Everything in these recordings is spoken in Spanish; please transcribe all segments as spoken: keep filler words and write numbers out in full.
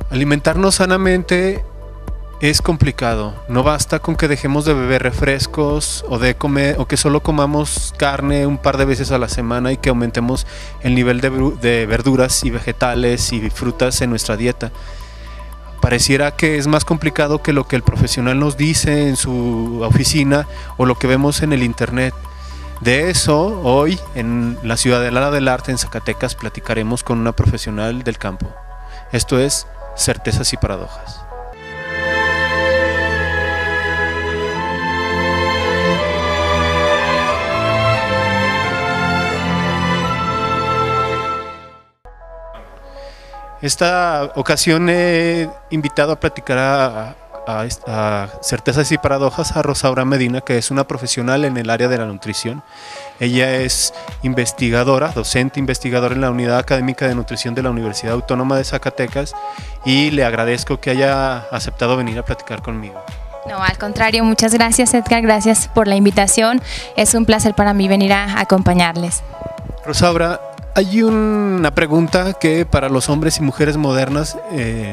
Alimentarnos sanamente es complicado. No basta con que dejemos de beber refrescos o de comer o que solo comamos carne un par de veces a la semana y que aumentemos el nivel de, de verduras y vegetales y frutas en nuestra dieta. Pareciera que es más complicado que lo que el profesional nos dice en su oficina o lo que vemos en el internet. De eso, hoy en la Ciudadela del Arte en Zacatecas platicaremos con una profesional del campo. Esto es Certezas y Paradojas. Esta ocasión he invitado a platicar a, a, a Certezas y Paradojas a Rosaura Medina, que es una profesional en el área de la nutrición. Ella es investigadora, docente investigadora en la Unidad Académica de Nutrición de la Universidad Autónoma de Zacatecas, y le agradezco que haya aceptado venir a platicar conmigo. No, al contrario, muchas gracias, Edgar, gracias por la invitación. Es un placer para mí venir a acompañarles. Rosaura, hay una pregunta que para los hombres y mujeres modernas eh,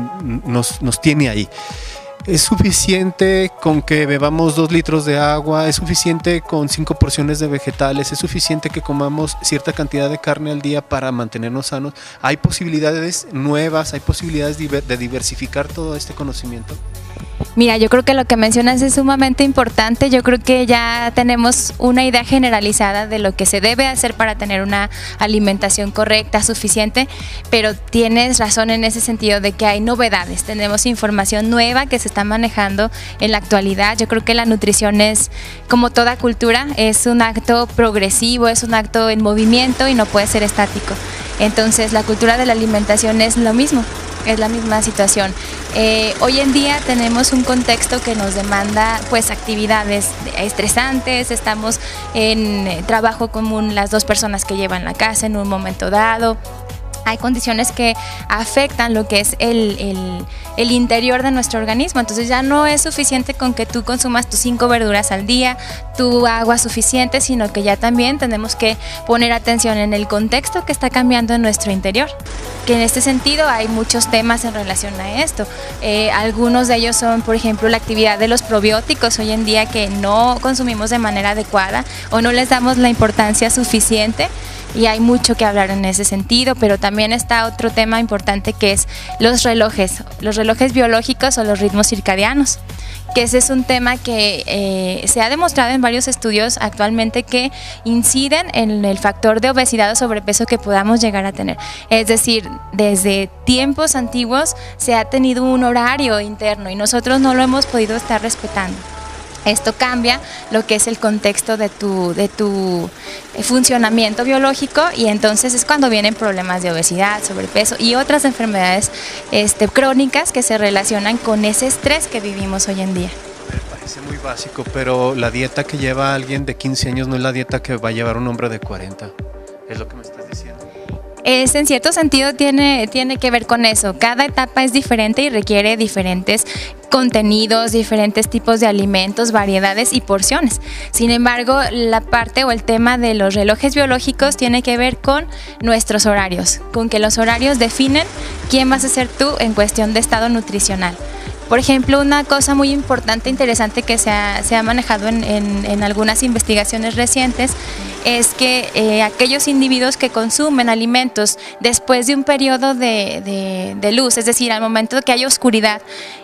nos, nos tiene ahí. ¿Es suficiente con que bebamos dos litros de agua? ¿Es suficiente con cinco porciones de vegetales? ¿Es suficiente que comamos cierta cantidad de carne al día para mantenernos sanos? ¿Hay posibilidades nuevas? ¿Hay posibilidades de diversificar todo este conocimiento? Mira, yo creo que lo que mencionas es sumamente importante. Yo creo que ya tenemos una idea generalizada de lo que se debe hacer para tener una alimentación correcta, suficiente, pero tienes razón en ese sentido de que hay novedades, tenemos información nueva que se está manejando en la actualidad. Yo creo que la nutrición es, como toda cultura, es un acto progresivo, es un acto en movimiento y no puede ser estático. Entonces la cultura de la alimentación es lo mismo, es la misma situación. Eh, hoy en día tenemos un contexto que nos demanda pues actividades estresantes, estamos en eh, trabajo común las dos personas que llevan la casa en un momento dado. Hay condiciones que afectan lo que es el, el, el interior de nuestro organismo, entonces ya no es suficiente con que tú consumas tus cinco verduras al día, tu agua suficiente, sino que ya también tenemos que poner atención en el contexto que está cambiando en nuestro interior, que en este sentido hay muchos temas en relación a esto. Eh, algunos de ellos son, por ejemplo, la actividad de los probióticos hoy en día que no consumimos de manera adecuada o no les damos la importancia suficiente. Y hay mucho que hablar en ese sentido, pero también está otro tema importante que es los relojes, los relojes biológicos o los ritmos circadianos, que ese es un tema que eh, se ha demostrado en varios estudios actualmente que inciden en el factor de obesidad o sobrepeso que podamos llegar a tener. Es decir, desde tiempos antiguos se ha tenido un horario interno y nosotros no lo hemos podido estar respetando. Esto cambia lo que es el contexto de tu, de tu funcionamiento biológico y entonces es cuando vienen problemas de obesidad, sobrepeso y otras enfermedades este, crónicas que se relacionan con ese estrés que vivimos hoy en día. Me parece muy básico, pero la dieta que lleva alguien de quince años no es la dieta que va a llevar un hombre de cuarenta. ¿Es lo que me estás diciendo? Es, en cierto sentido tiene, tiene que ver con eso. Cada etapa es diferente y requiere diferentes contenidos, diferentes tipos de alimentos, variedades y porciones. Sin embargo, la parte o el tema de los relojes biológicos tiene que ver con nuestros horarios, con que los horarios definen quién vas a ser tú en cuestión de estado nutricional. Por ejemplo, una cosa muy importante, interesante que se ha, se ha manejado en, en, en algunas investigaciones recientes es que eh, aquellos individuos que consumen alimentos después de un periodo de, de, de luz, es decir, al momento de que haya oscuridad,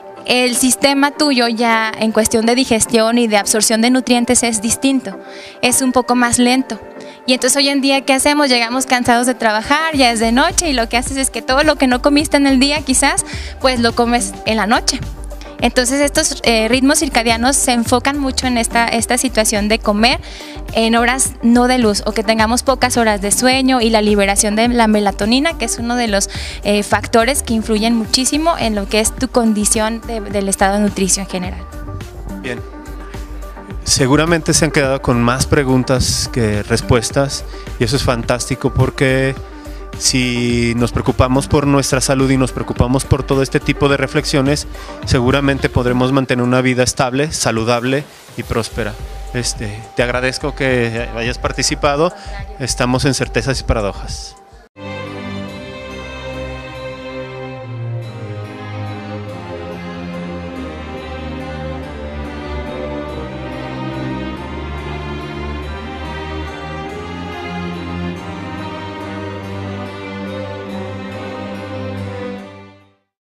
el sistema tuyo ya en cuestión de digestión y de absorción de nutrientes es distinto, es un poco más lento. Y entonces hoy en día, ¿qué hacemos? Llegamos cansados de trabajar, ya es de noche y lo que haces es que todo lo que no comiste en el día quizás, pues lo comes en la noche. Entonces estos eh, ritmos circadianos se enfocan mucho en esta, esta situación de comer en horas no de luz o que tengamos pocas horas de sueño y la liberación de la melatonina, que es uno de los eh, factores que influyen muchísimo en lo que es tu condición de, del estado de nutrición general. Bien. Seguramente se han quedado con más preguntas que respuestas y eso es fantástico porque si nos preocupamos por nuestra salud y nos preocupamos por todo este tipo de reflexiones, seguramente podremos mantener una vida estable, saludable y próspera. Este, te agradezco que hayas participado. Estamos en Certezas y Paradojas.